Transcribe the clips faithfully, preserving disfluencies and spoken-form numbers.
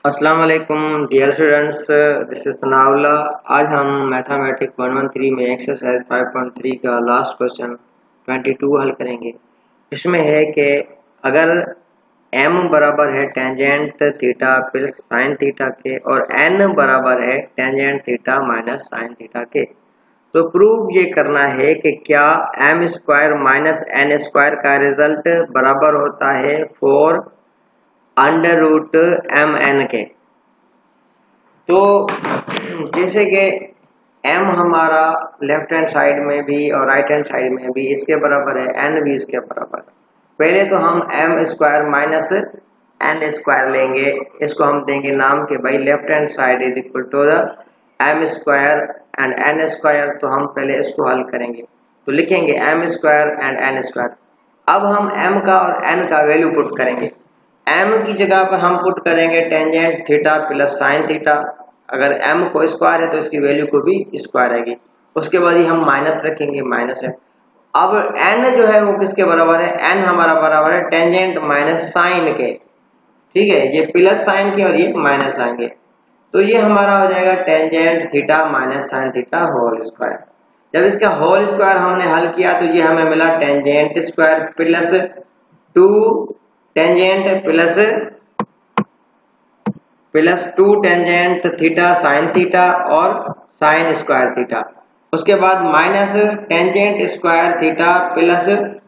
अस्सलाम वालेकुम dear students, this is Sanaullah. आज हम मैथमेटिक्स वन वन थ्री में एक्सरसाइज फाइव पॉइंट थ्री का लास्ट क्वेश्चन ट्वेंटी टू हल करेंगे। इसमें है कि अगर m बराबर है tangent theta plus sine theta के और n बराबर है tangent theta minus sine theta के, तो प्रूव ये करना है कि क्या m square minus n square का रिजल्ट बराबर होता है four under root m N के। तो जैसे कि m हमारा लेफ्ट हैंड साइड में भी और राइट हैंड साइड में भी इसके बराबर है, n भी इसके बराबर है। पहले तो हम m square minus n square लेंगे, इसको हम देंगे नाम के भाई left hand side is equal to the m square and n square. तो हम पहले इसको हल करेंगे, तो लिखेंगे m square and n square. अब हम m का और n का वैल्यू पुट करेंगे। m की जगह पर हम पुट करेंगे tangent theta plus sine theta. अगर m को स्क्वायर है तो इसकी वैल्यू को भी स्क्वायर आएगी। उसके बाद ही हम माइनस रखेंगे, माइनस है। अब n जो है वो किसके बराबर है? n हमारा बराबर है टेंजेंट माइनस साइन के, ठीक है। ये प्लस साइन के और ये माइनस साइन के, तो ये हमारा हो जाएगा tangent theta minus sine theta whole square. जब इसका होल स्क्वायर हमने हल किया तो ये हमें मिला tangent square plus two tangent plus plus two tangent theta sine theta और साइन स्क्वायर थीटा। उसके बाद minus tangent square theta plus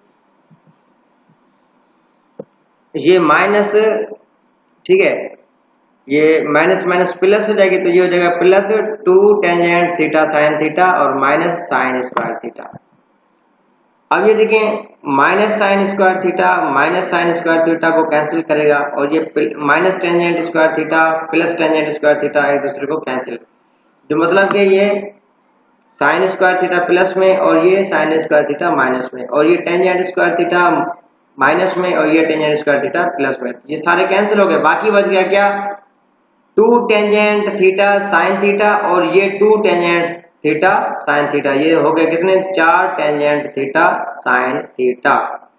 ये माइनस, ठीक है, ये माइनस माइनस प्लस हो जाएगी तो ये हो जाएगा plus two tangent theta sine theta और माइनस साइन स्क्वायर थीटा। अब ये देखें minus sine square theta minus sine square theta को कैंसिल करेगा और ये minus tangent square theta plus tangent square theta एक दूसरे को कैंसिल, जो मतलब कि ये साइन स्क्वायर थीटा प्लस में और ये साइन स्क्वायर थीटा माइनस में, और ये टेंजेंट स्क्वायर थीटा माइनस में और ये टेंजेंट स्क्वायर थीटा प्लस में, ये सारे कैंसिल हो गए। बाकी बच गया क्या? Two tangent theta sine theta और ये two tangent theta sine theta. ये हो गए कितने? चार टेंजेंट थीटा साइन थीटा,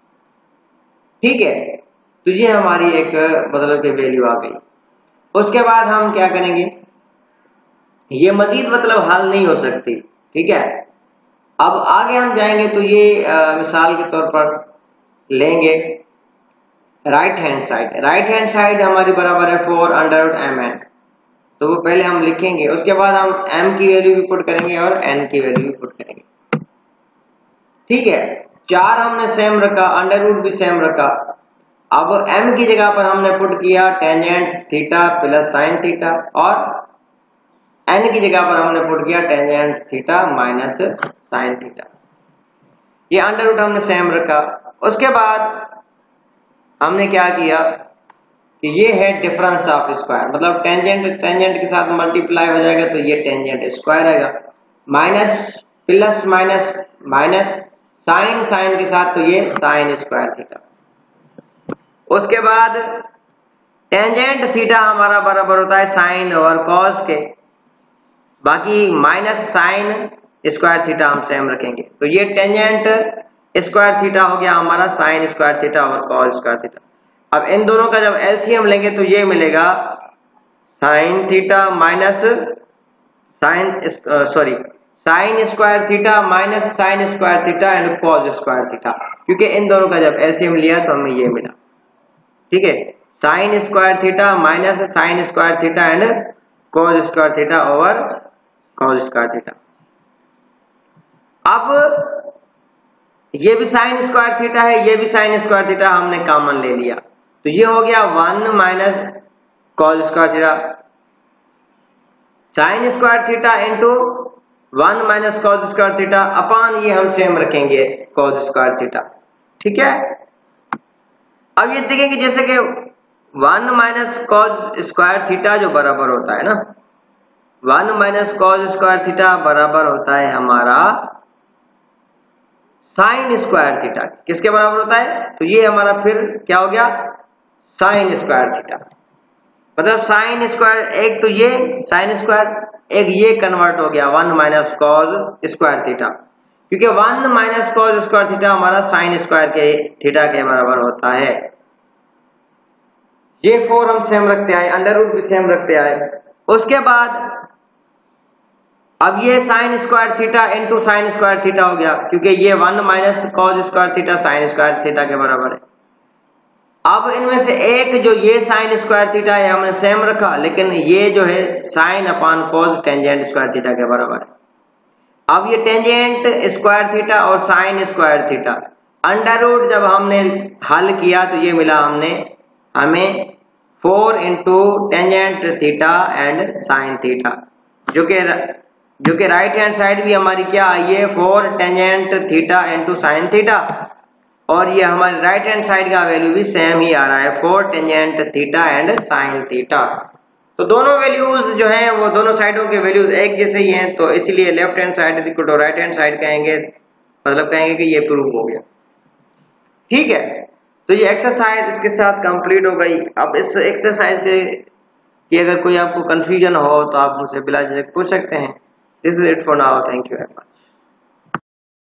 ठीक है। तो ये हमारी एक मतलब की वैल्यू आ गई। उसके बाद हम क्या करेंगे, ये मजीद मतलब हल नहीं हो सकती, ठीक है। अब आगे हम जाएंगे तो ये आ, मिसाल के तौर पर लेंगे right hand side. Right hand side हमारी बराबर है four under root m n, तो वो पहले हम लिखेंगे। उसके बाद हम m की वैल्यू भी पुट करेंगे और n की वैल्यू भी पुट करेंगे, ठीक है। चार हमने सेम रखा, अंडर रूट भी सेम रखा। अब m की जगह पर हमने पुट किया tangent theta plus sine theta और n की जगह पर हमने पुट किया tangent theta minus sine theta. ये अंडर रूट हमने सेम रखा। उसके बाद हमने क्या किया कि ये है डिफरेंस ऑफ स्क्वायर, मतलब टेंजेंट टेंजेंट के साथ मल्टीप्लाई हो जाएगा तो ये टेंजेंट स्क्वायर आएगा। Minus plus minus minus sine sine के साथ तो ये साइन स्क्वायर थीटा। उसके बाद टेंजेंट थीटा हमारा बराबर होता है साइन और कॉस के, बाकी माइनस साइन स्क्वायर थीटा हम सेम रखेंगे। तो ये टेंजेंट स्क्वायर थीटा हो गया हमारा साइन स्क्वायर थीटा और कॉस स्क्वायर थीटा। अब इन दोनों का जब एलसीएम लेंगे तो ये मिलेगा sine theta minus sine sorry sine square theta minus sine square theta and cos square theta, क्योंकि इन दोनों का जब एलसीएम लिया तो हमें ये मिला, ठीक है। Sine square theta minus sine square theta and cos square theta over cos square theta. अब ये भी साइन स्क्वायर थीटा है, ये भी साइन स्क्वायर थीटा हमने कॉमन ले लिया, तो ये हो गया one minus cos square theta sine square theta into one minus cos square theta upon ये हम सेम रखेंगे कॉस स्क्वायर थीटा, ठीक है। अब ये देखेंगे जैसे कि one minus cos square theta जो बराबर होता है ना, one minus cos square theta बराबर होता है हमारा साइन स्क्वायर थीटा। किसके बराबर होता है? तो ये हमारा फिर क्या हो गया? Sine square theta. मतलब साइन स्क्वायर, एक तो ये साइन स्क्वायर, एक ये कन्वर्ट हो गया one minus cos square theta, क्योंकि one minus cos square theta हमारा साइन स्क्वायर के थीटा के बराबर होता है। ये फोर हम सेम रखते आए, अंडर रूट भी सेम रखते आए। उसके बाद अब ये sine square theta into sine square theta हो गया, क्योंकि ये one minus cos square theta sine square theta के बराबर है। अब इनमें से एक जो ये साइन स्क्वायर थीटा है हमने सेम रखा, लेकिन ये जो है sine upon cos tangent square theta के बराबर है। अब ये टेंजेंट स्क्वायर थीटा और sine square theta under root जब हमने हल किया तो ये मिला हमने हमें four into tangent theta and sine theta, जो कि जो कि राइट हैंड साइड भी हमारी क्या आई है, four tangent theta into sine theta, और ये हमारी राइट हैंड साइड का वैल्यू भी सेम ही आ रहा है, four tangent theta and sine theta. तो दोनों वैल्यूज जो हैं वो दोनों साइडों के वैल्यूज एक जैसे ही हैं, तो इसलिए left hand side is equal to right hand side कहेंगे, मतलब कहेंगे कि ये प्रूव हो गया। ठीक है, तो ये एक्सरसाइज इसके साथ कंप्लीट हो गई। अब इस एक्सरसाइज के कि अगर कोई आपको कंफ्यूजन हो तो आप मुझसे बिला झिझक पूछ सकते हैं। This is it for now, thank you very much.